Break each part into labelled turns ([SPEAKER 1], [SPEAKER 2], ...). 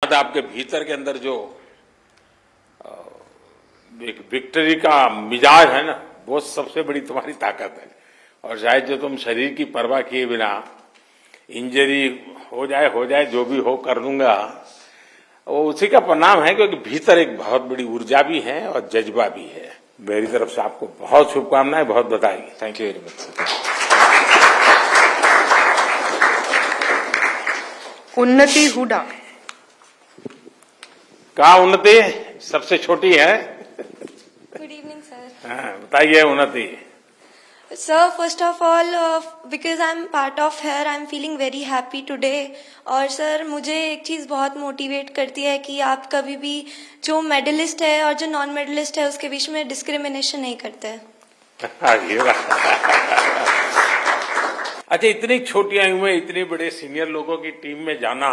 [SPEAKER 1] आपके भीतर के अंदर जो एक विक्ट्री का मिजाज है ना, वो सबसे बड़ी तुम्हारी ताकत है। और शायद जो तुम शरीर की परवाह किए बिना इंजरी हो जाए जो भी हो कर दूंगा, वो उसी का परिणाम है, क्योंकि भीतर एक बहुत बड़ी ऊर्जा भी है और जज्बा भी है। मेरी तरफ से आपको बहुत शुभकामनाएं, बहुत बधाई।
[SPEAKER 2] Thank you very much sir.
[SPEAKER 3] Unnati Hooda.
[SPEAKER 1] कहा उन्नति सबसे छोटी है?
[SPEAKER 4] Good evening sir.
[SPEAKER 1] हाँ, बताइए Unnati.
[SPEAKER 4] Sir, first of all because I am part of here, I am feeling very happy today. और सर, मुझे एक चीज़ बहुत मोटिवेट करती है कि आप कभी भी जो मेडलिस्ट है और जो नॉन मेडलिस्ट है उसके बीच में डिस्क्रिमिनेशन नहीं करते हैं।
[SPEAKER 1] अच्छा, इतनी छोटी आयु में इतने बड़े सीनियर लोगों की टीम में जाना,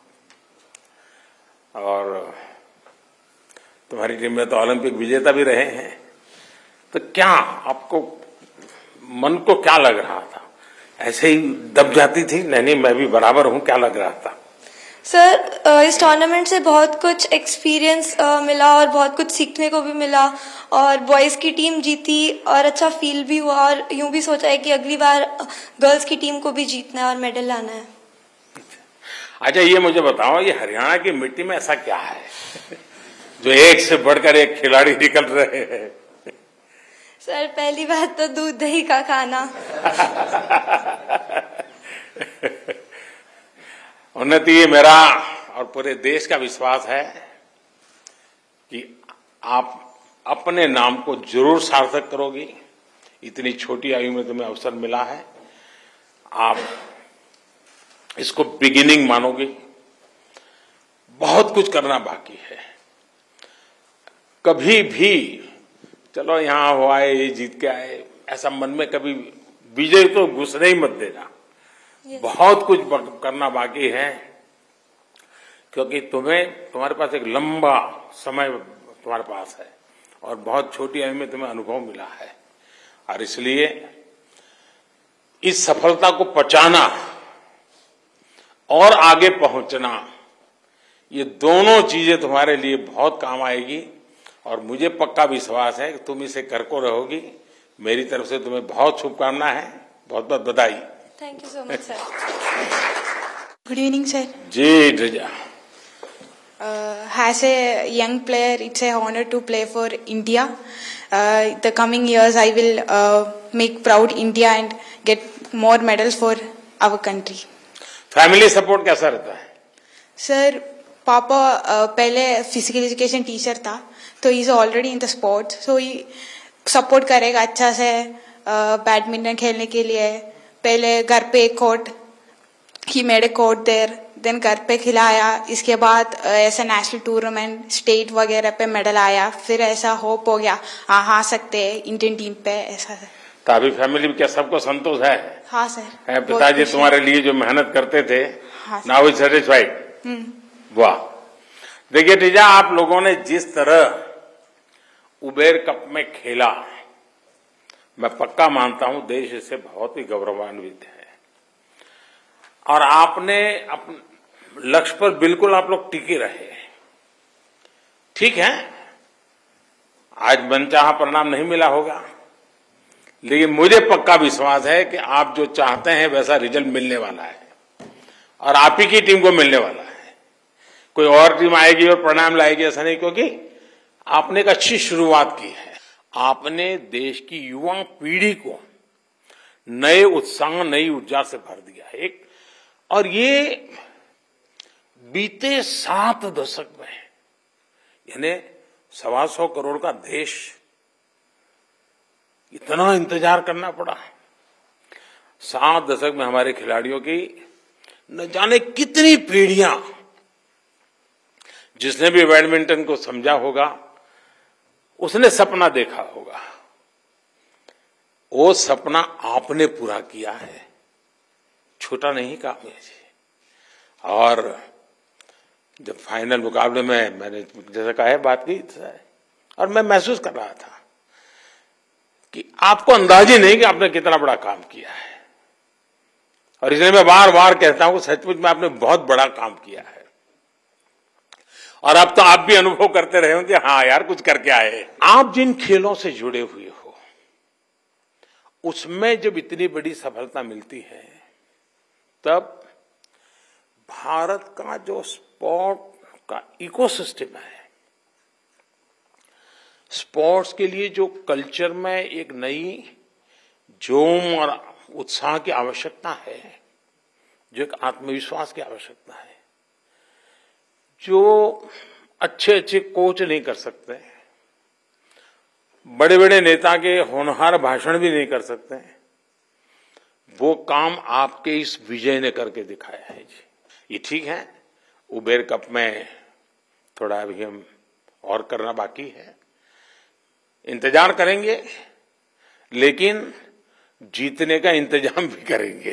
[SPEAKER 1] और तुम्हारी टीम में तो ओलंपिक विजेता भी रहे हैं, तो क्या आपको मन को क्या लग रहा था? ऐसे ही दब जाती थी, नहीं मैं भी बराबर हूं, क्या लग रहा था?
[SPEAKER 4] सर, इस टूर्नामेंट से बहुत कुछ एक्सपीरियंस मिला और बहुत कुछ सीखने को भी मिला, और बॉयज़ की टीम जीती और अच्छा फील भी हुआ, और यूं भी सोचा है कि अगली बार गर्ल्स की टीम को भी जीतना है और मेडल लाना है।
[SPEAKER 1] अच्छा, ये मुझे बताओ, ये हरियाणा की मिट्टी में ऐसा क्या है जो एक से बढ़कर एक खिलाड़ी निकल रहे हैं?
[SPEAKER 4] सर, पहली बात तो दूध दही का खाना।
[SPEAKER 1] उन्नति, ये मेरा और पूरे देश का विश्वास है कि आप अपने नाम को जरूर सार्थक करोगी। इतनी छोटी आयु में तुम्हें अवसर मिला है, आप इसको बिगिनिंग मानोगी। बहुत कुछ करना बाकी है। कभी भी चलो यहाँ हो आए, ये जीत के आए, ऐसा मन में कभी विजय तो घुसने ही मत देना। बहुत कुछ करना बाकी है, क्योंकि तुम्हारे पास एक लंबा समय तुम्हारे पास है और बहुत छोटी आयु में तुम्हें अनुभव मिला है, और इसलिए इस सफलता को पचाना और आगे पहुंचना, ये दोनों चीजें तुम्हारे लिए बहुत काम आएगी, और मुझे पक्का विश्वास है कि तुम इसे करको रहोगी। मेरी तरफ से तुम्हें बहुत शुभकामनाएं हैं, बहुत बहुत बधाई।
[SPEAKER 4] Thank you so much sir.
[SPEAKER 5] Good evening sir.
[SPEAKER 1] Ji Drija.
[SPEAKER 5] As a young player, it's a honor to play for India. The coming years, I will make proud India and get more medals for our country.
[SPEAKER 1] Family support कैसा रहता है?
[SPEAKER 5] Sir, पापा पहले physical education teacher था, तो he is already in the sports, so he support करेगा अच्छा से बैडमिंटन खेलने के लिए। पहले घर पे एक court, he made a court there, then घर पे खिलाया। इसके बाद ऐसा नेशनल टूर्नामेंट, स्टेट वगैरह पे मेडल आया, फिर ऐसा होप हो गया आ सकते हैं इंडियन टीम पे, ऐसा है।
[SPEAKER 1] तो अभी फैमिली में क्या सबको संतोष है?
[SPEAKER 5] हाँ सर।
[SPEAKER 1] पिताजी तुम्हारे लिए जो मेहनत करते थे,
[SPEAKER 5] हाँ,
[SPEAKER 1] नाउ इज सेटिस्फाइड। वाह। देखिए टीजा, आप लोगों ने जिस तरह उबेर कप में खेला, मैं पक्का मानता हूं देश इससे बहुत ही गौरवान्वित है, और आपने अपने लक्ष्य पर बिल्कुल आप लोग टिके रहे। ठीक है, आज मनचाहा परिणाम नहीं मिला होगा, लेकिन मुझे पक्का विश्वास है कि आप जो चाहते हैं वैसा रिजल्ट मिलने वाला है, और आप ही की टीम को मिलने वाला है। कोई और टीम आएगी और परिणाम लाएगी ऐसा नहीं, क्योंकि आपने एक अच्छी शुरुआत की है। आपने देश की युवा पीढ़ी को नए उत्साह, नई ऊर्जा से भर दिया है। और ये बीते 7 दशक में, यानी 125 करोड़ का देश, इतना इंतजार करना पड़ा। 7 दशक में हमारे खिलाड़ियों की न जाने कितनी पीढ़ियां, जिसने भी बैडमिंटन को समझा होगा उसने सपना देखा होगा, वो सपना आपने पूरा किया है। छोटा नहीं काम है जी। और जब फाइनल मुकाबले में मैंने जैसा कहा है बात की, और मैं महसूस कर रहा था कि आपको अंदाज ही नहीं कि आपने कितना बड़ा काम किया है। और इसलिए मैं बार बार कहता हूं कि सचमुच में आपने बहुत बड़ा काम किया है। और अब तो आप भी अनुभव करते रहे होंगे, हाँ यार कुछ करके आए। आप जिन खेलों से जुड़े हुए हो उसमें जब इतनी बड़ी सफलता मिलती है तब भारत का जो स्पोर्ट का इकोसिस्टम है, स्पोर्ट्स के लिए जो कल्चर में एक नई जोम और उत्साह की आवश्यकता है, जो एक आत्मविश्वास की आवश्यकता है, जो अच्छे अच्छे कोच नहीं कर सकते, बड़े बड़े नेता के होनहार भाषण भी नहीं कर सकते, वो काम आपके इस विजय ने करके दिखाया है जी। ये ठीक है, उबेर कप में थोड़ा अभी हम और करना बाकी है, इंतजार करेंगे, लेकिन जीतने का इंतजाम भी करेंगे।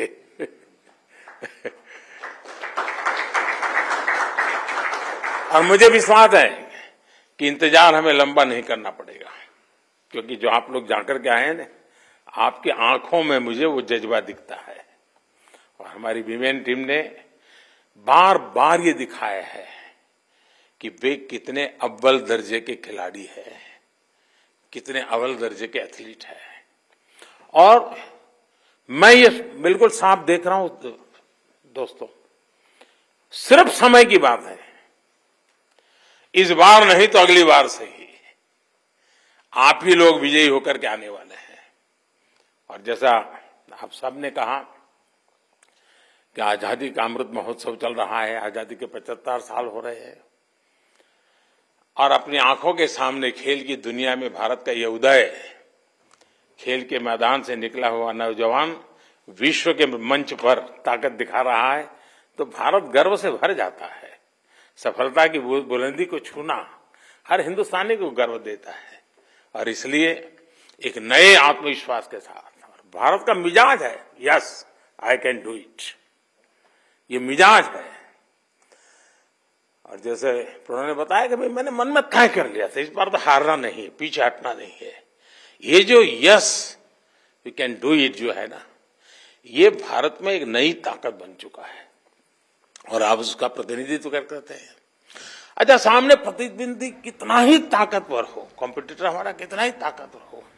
[SPEAKER 1] और मुझे विश्वास है कि इंतजार हमें लंबा नहीं करना पड़ेगा, क्योंकि जो आप लोग जाकर के आए हैं ना, आपकी आंखों में मुझे वो जज्बा दिखता है। और हमारी वीमेन टीम ने बार बार ये दिखाया है कि वे कितने अव्वल दर्जे के खिलाड़ी हैं, कितने अव्वल दर्जे के एथलीट हैं। और मैं ये बिल्कुल साफ देख रहा हूं दोस्तों, सिर्फ समय की बात है, इस बार नहीं तो अगली बार से ही आप ही लोग विजयी होकर के आने वाले हैं। और जैसा आप सब ने कहा कि आजादी का अमृत महोत्सव चल रहा है, आजादी के 75 साल हो रहे हैं, और अपनी आंखों के सामने खेल की दुनिया में भारत का यह उदय, खेल के मैदान से निकला हुआ नौजवान विश्व के मंच पर ताकत दिखा रहा है, तो भारत गर्व से भर जाता है। सफलता की बुलंदी को छूना हर हिंदुस्तानी को गर्व देता है, और इसलिए एक नए आत्मविश्वास के साथ, भारत का मिजाज है, yes I can do it, ये मिजाज है। और जैसे उन्होंने बताया कि भाई मैंने मन में तय कर लिया था, इस बार तो हारना नहीं है, पीछे हटना नहीं है। ये जो yes we can do it जो है ना, ये भारत में एक नई ताकत बन चुका है, और आप उसका प्रतिनिधित्व करते हैं। अच्छा, सामने प्रतिद्वंदी कितना ही ताकतवर हो, कॉम्पिटिटर हमारा कितना ही ताकतवर हो,